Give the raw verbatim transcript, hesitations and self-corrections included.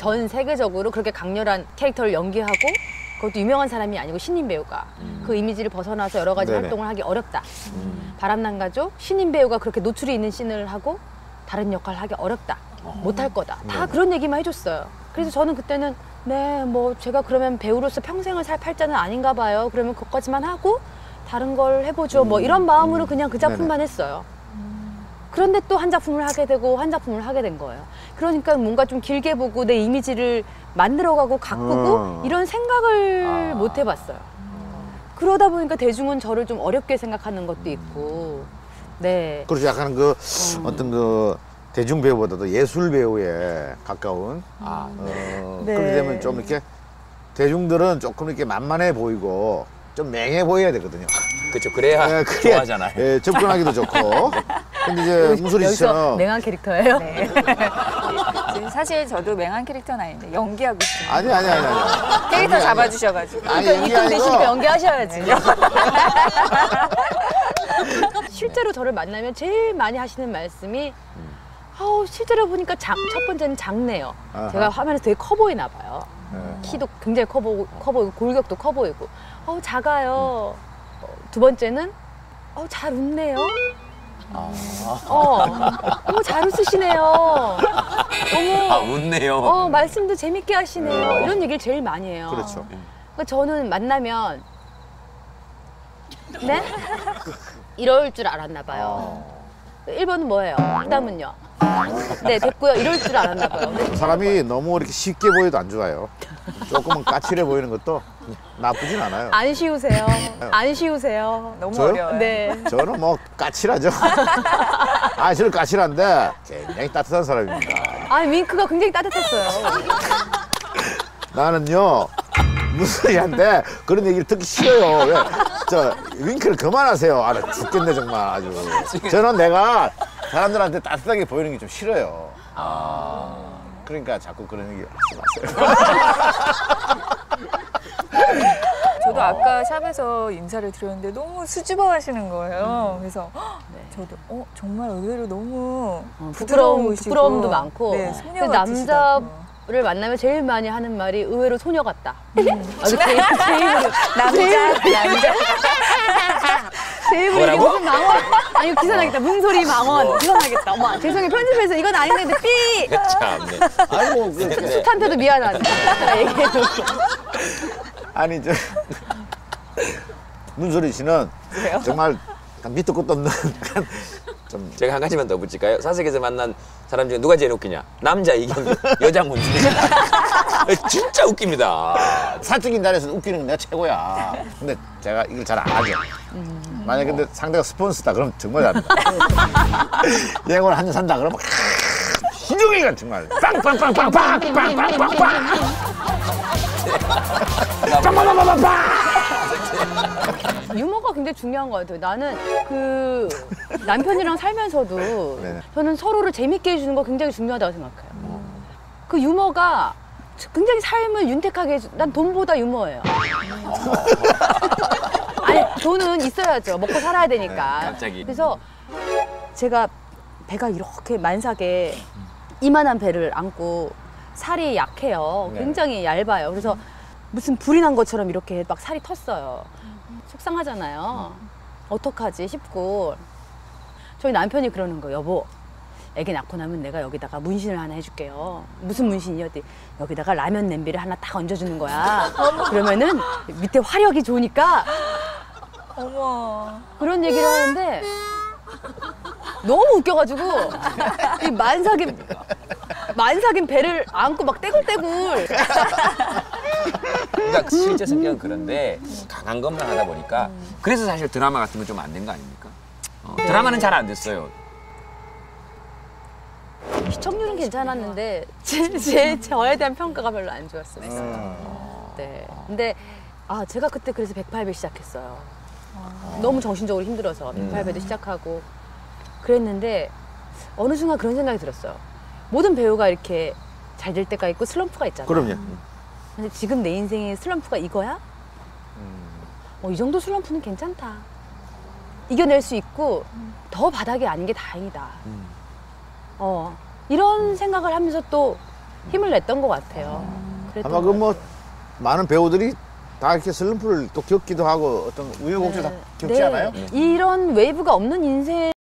전 세계적으로 그렇게 강렬한 캐릭터를 연기하고 그것도 유명한 사람이 아니고 신인 배우가 음. 그 이미지를 벗어나서 여러 가지 네네. 활동을 하기 어렵다. 음. 바람난 가족, 신인 배우가 그렇게 노출이 있는 씬을 하고 다른 역할을 하기 어렵다. 어. 못할 거다. 다 네네. 그런 얘기만 해줬어요. 그래서 저는 그때는 네, 뭐 제가 그러면 배우로서 평생을 살 팔자는 아닌가 봐요. 그러면 그것까지만 하고 다른 걸 해보죠. 음. 뭐 이런 마음으로 그냥 그 작품만 네네. 했어요. 그런데 또 한 작품을 하게 되고 한 작품을 하게 된 거예요. 그러니까 뭔가 좀 길게 보고 내 이미지를 만들어가고 가꾸고 음. 이런 생각을 아. 못 해봤어요. 음. 그러다 보니까 대중은 저를 좀 어렵게 생각하는 것도 있고 네. 그렇죠. 약간 그 음. 어떤 그 대중 배우보다도 예술 배우에 가까운 아. 어, 네. 그렇게 되면 좀 이렇게 대중들은 조금 이렇게 만만해 보이고 좀 맹해 보여야 되거든요. 그렇죠. 그래야 네, 좋아하잖아요. 예, 접근하기도 좋고. 근데 이제 문소리 씨는 맹한 캐릭터예요? 네. 사실 저도 맹한 캐릭터는 아닌데 연기하고 있어요. 아니 아니 아니 아니. 캐릭터 잡아주셔가지고. 아니, 그러니까 이쁜 대시니까 연기하셔야지. 네. 실제로 저를 만나면 제일 많이 하시는 말씀이 아우 실제로 보니까 장, 첫 번째는 작네요. 아하. 제가 화면에서 되게 커 보이나 봐요. 네. 키도 굉장히 커 보이고, 커 보이고 골격도 커 보이고 어우 작아요. 음. 두 번째는 어우 잘 웃네요. 아. 어, 어머 잘 웃으시네요. 어머, 아 웃네요. 어 말씀도 재밌게 하시네요. 어. 이런 얘기를 제일 많이 해요. 그렇죠. 그러니까 저는 만나면 네? 이럴 줄 알았나 봐요. 어. 일 번은 뭐예요? 그 다음은요? 네 됐고요. 이럴 줄 알았나 봐요. 사람이 너무 이렇게 쉽게 보여도 안 좋아요. 조금은 까칠해 보이는 것도 나쁘진 않아요. 안 쉬우세요. 안 쉬우세요. 너무 저요? 어려워요. 네. 저는 뭐 까칠하죠. 아, 저는 까칠한데 굉장히 따뜻한 사람입니다. 아, 윙크가 굉장히 따뜻했어요. 나는요 문소리한테 그런 얘기를 듣기 싫어요. 왜? 저 윙크를 그만하세요. 아, 나 죽겠네 정말 아주. 저는 내가 사람들한테 따뜻하게 보이는 게 좀 싫어요. 아. 그러니까 자꾸 그런 얘기 하지 마세요. 저도 아까 샵에서 인사를 드렸는데 너무 수줍어 하시는 거예요. 그래서 네. 저도 어, 정말 의외로 너무 어, 부끄러움, 부끄러움도 많고 네, 소녀 남자를 만나면 제일 많이 하는 말이 의외로 소녀 같다. 음. 아주 제, 제 입으로 남자, 남자. 제 입으로 이게 무슨 망원. 아 이거 기사 나겠다. 문소리 망원. 뭐. 기사 나겠다. 어머 죄송해요. 편집해서 이건 아닌데 삐. 참네. 아이고 그, 스탄트도 미안하네. 얘기해도. 아니 저 문소리 씨는 그래요? 정말 밑도 끝도 없는 좀 제가 한 가지만 더 붙일까요? 사석에서 만난 사람 중에 누가 제일 웃기냐? 남자 이경규, 여자 문소리. 진짜 웃깁니다. 사적인 자리에서 웃기는 건 내가 최고야. 근데 제가 이걸 잘 안 하죠. 음. 만약에 근데 상대가 스폰서다 그러면 정말 잘합니다. 예고를 한 잔 산다 그러면 희종이가 정말 빵빵빵빵빵빵빵빵빵 유머가 굉장히 중요한 것 같아요. 나는 그 남편이랑 살면서도 네네. 저는 서로를 재밌게 해주는 거 굉장히 중요하다고 생각해요. 음. 그 유머가 굉장히 삶을 윤택하게 해주. 난 돈보다 유머예요. 아니 돈은 있어야죠. 먹고 살아야 되니까. 네, 갑자기. 그래서 제가 배가 이렇게 만삭에 이만한 배를 안고 살이 약해요. 네. 굉장히 얇아요. 그래서 무슨 불이 난 것처럼 이렇게 막 살이 텄어요. 속상하잖아요. 어떡하지 싶고 저희 남편이 그러는 거예요. 여보, 애기 낳고 나면 내가 여기다가 문신을 하나 해줄게요. 무슨 문신이요? 여기다가 라면 냄비를 하나 딱 얹어주는 거야. 그러면은 밑에 화력이 좋으니까 어머 그런 얘기를 하는데 너무 웃겨가지고 이 만삭인 만삭인 배를 안고 막 떼굴떼굴. 그러니까 실제 성격은 그런데 강한 것만 하다 보니까 그래서 사실 드라마 같은 건 좀 안 된 거 아닙니까? 어, 드라마는 잘 안 됐어요. 시청률은 괜찮았는데 제, 제 저에 대한 평가가 별로 안 좋았어요. 네. 근데 아 제가 그때 그래서 백팔 배 시작했어요. 너무 정신적으로 힘들어서 백팔 배도 시작하고 그랬는데 어느 순간 그런 생각이 들었어요. 모든 배우가 이렇게 잘 될 때가 있고 슬럼프가 있잖아요. 그럼요. 근데 지금 내 인생의 슬럼프가 이거야? 어, 이 정도 슬럼프는 괜찮다. 이겨낼 수 있고 더 바닥이 아닌 게 다행이다. 어, 이런 생각을 하면서 또 힘을 냈던 것 같아요. 그랬던 아마 것 그 뭐 같아요. 많은 배우들이 다 이렇게 슬럼프를 또 겪기도 하고 어떤 우여곡절 다 겪지 네. 않아요? 이런 웨이브가 없는 인생